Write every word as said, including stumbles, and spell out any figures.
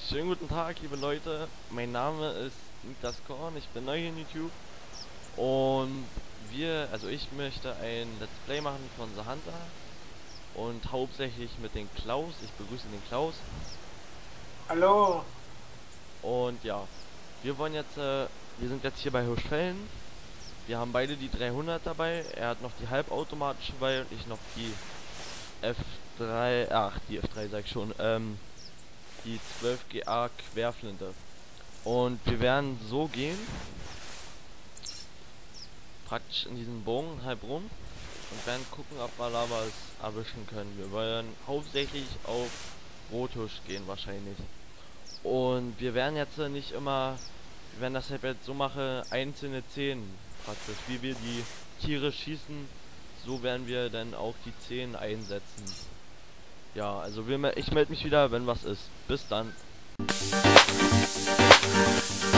Schönen guten Tag, liebe Leute. Mein Name ist Niklas Korn, ich bin neu hier in YouTube und wir, also ich möchte ein Let's Play machen von The Hunter und hauptsächlich mit dem Klaus. Ich begrüße den Klaus. Hallo. Und ja, wir wollen jetzt, äh, wir sind jetzt hier bei Hirschfällen. Wir haben beide die dreihundert dabei. Er hat noch die halbautomatische bei und ich noch die F drei, ach die F drei sag ich schon, ähm, die zwölf G A Querflinte. Und wir werden so gehen, praktisch in diesen Bogen halb rum und werden gucken, ob wir da was erwischen können. Wir wollen hauptsächlich auf Rothusch gehen wahrscheinlich. Und wir werden jetzt nicht immer, wir werden das halt jetzt so machen, einzelne Zehen praktisch, wie wir die Tiere schießen, so werden wir dann auch die Zehen einsetzen. Ja, also wir, ich melde mich wieder, wenn was ist. Bis dann.